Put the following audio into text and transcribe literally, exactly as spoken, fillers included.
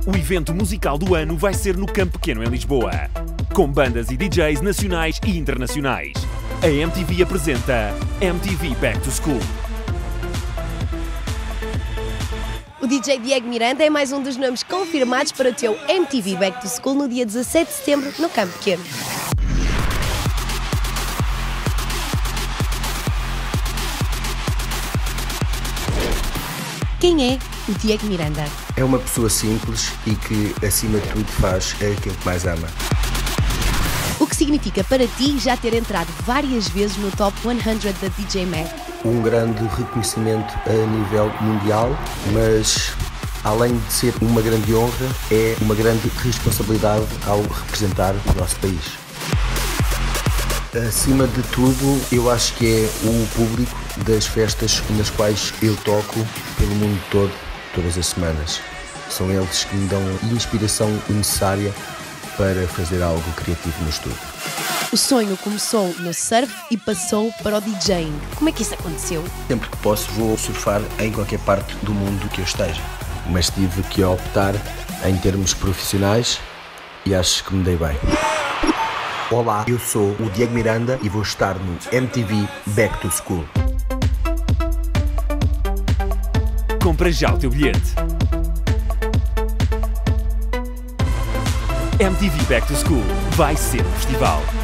O evento musical do ano vai ser no Campo Pequeno, em Lisboa, com bandas e D Js nacionais e internacionais. A M T V apresenta M T V Back to School. O D J Diego Miranda é mais um dos nomes confirmados para o teu M T V Back to School no dia dezassete de setembro, no Campo Pequeno. Quem é o Diego Miranda? É uma pessoa simples e que, acima de tudo, faz aquilo que mais ama. O que significa para ti já ter entrado várias vezes no Top cem da D J Mag? Um grande reconhecimento a nível mundial, mas além de ser uma grande honra, é uma grande responsabilidade ao representar o nosso país. Acima de tudo, eu acho que é o público das festas nas quais eu toco pelo mundo todo, todas as semanas. São eles que me dão a inspiração necessária para fazer algo criativo no estúdio. O sonho começou no surf e passou para o DJing. Como é que isso aconteceu? Sempre que posso vou surfar em qualquer parte do mundo que eu esteja, mas tive que optar em termos profissionais e acho que me dei bem. Olá, eu sou o Diego Miranda e vou estar no M T V Back to School. Compra já o teu bilhete. M T V Back to School vai ser um festival.